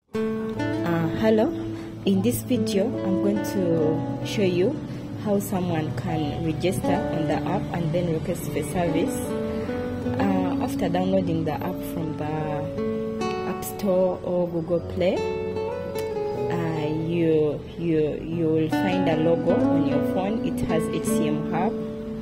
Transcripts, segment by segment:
Hello, in this video I'm going to show you how someone can register on the app and then request for service. After downloading the app from the App Store or Google Play, you will find a logo on your phone. It has HCM HUB.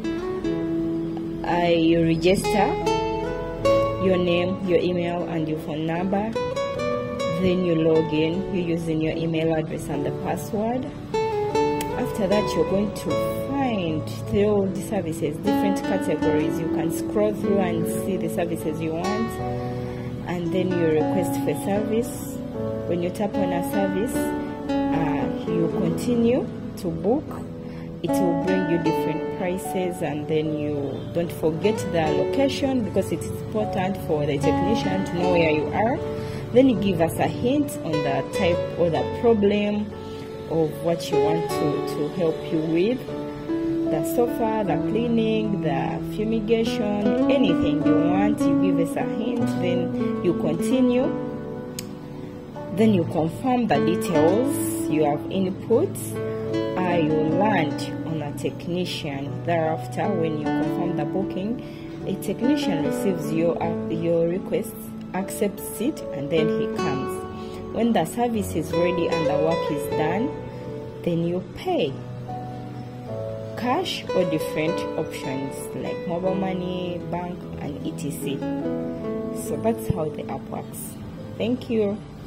You register your name, your email and your phone number. Then you log in, you're using your email address and the password. After that, you're going to find through the services, different categories. You can scroll through and see the services you want, and then you request for service. When you tap on a service, you continue to book. It will bring you different prices, and then you don't forget the location because it's important for the technician to know where you are. Then you give us a hint on the type or the problem of what you want to help you with. The sofa, the cleaning, the fumigation, anything you want, you give us a hint, then you continue. Then you confirm the details you have input. You land on a technician. Thereafter, when you confirm the booking, a technician receives your request, accepts it, and then he comes. When the service is ready and the work is done, then you pay cash or different options like mobile money, bank, and etc. So that's how the app works. Thank you.